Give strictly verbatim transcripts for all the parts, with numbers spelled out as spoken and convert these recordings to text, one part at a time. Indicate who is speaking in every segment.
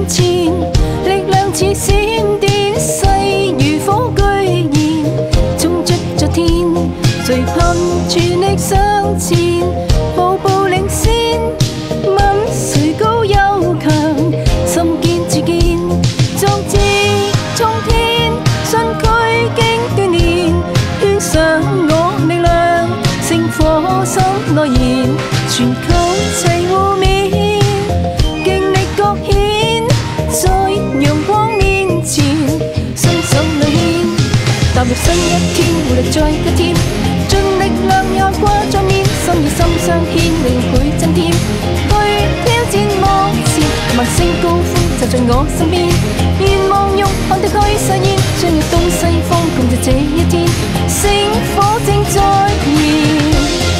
Speaker 1: 前，力量似閃電，勢如火炬燃，衝出咗天，誰憑全力向前，步步領先，問誰高又強，心堅自堅，壯志衝天，身軀經鍛鍊，獻上我力量，聖火心內燃，全球齊互勉，勁力各顯，在陽光面前，雙手裏牽，踏入新一天，活力再加添，盡力量也掛在面，心與心相牽，力倍增添，去挑戰幕前，萬聲高呼就在我身邊，願望勇悍地去實現，將要東西方共聚這一天，聖火正在燃。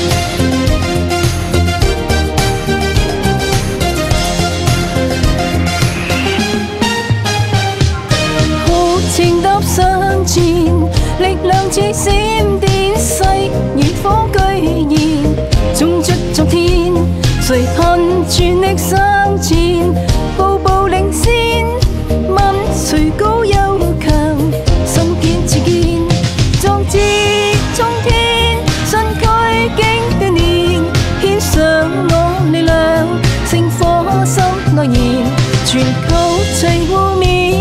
Speaker 1: 情踏上前，力量似閃電，勢如火炬燃，衝出昨天，誰肯全力向前，步步領先，問誰高又強，心堅自堅，壯志衝天，身軀經鍛鍊，獻上我力量，聖火心內燃，全球齊互勉。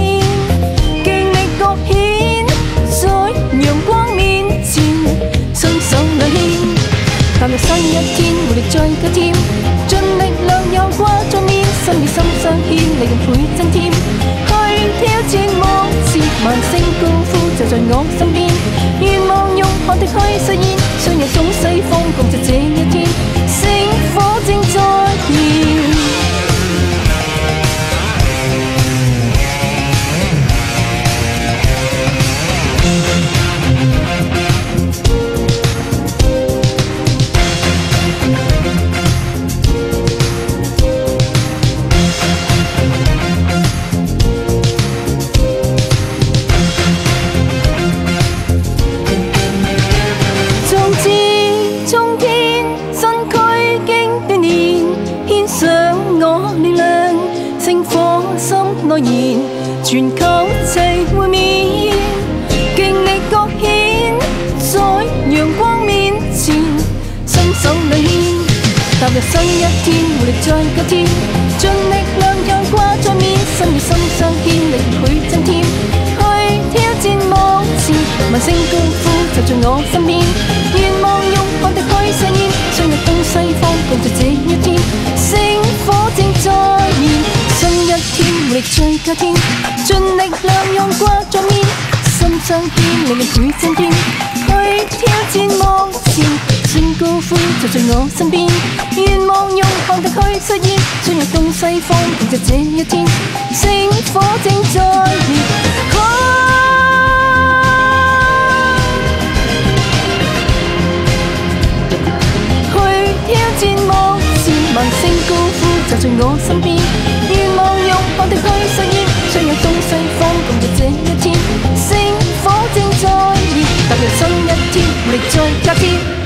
Speaker 1: 踏入新一天，活力再加添，盡力量又掛在面，心與心相牽，力量倍增添，去挑戰幕前，萬聲高呼就在我身邊，願望勇悍地去實現，相約東西方共聚這一天，聖火正在燃。聖火心內燃，全球齊互勉，勁力各顯，在陽光面前，雙手裏牽，踏入新一天，活力再加添，盡力量又掛在面，心與心相牽，力倍增添，去挑戰幕前，萬聲高呼就在我身邊，願望勇悍地去實現，相約東西方共聚這一天，聖火正在燃。新一天，活力再加添，盡力量用掛在面，心相牽，力量倍增添，去挑戰幕前，聲高呼就在我身邊，願望勇悍地去實現，將約東西方共聚這一天，聖火正在燃。去挑戰幕前，萬聲高呼就在我身邊，願望勇悍地去實現，相約東西方共聚這一天，聖火正在燃，踏入新一天，活力再加添。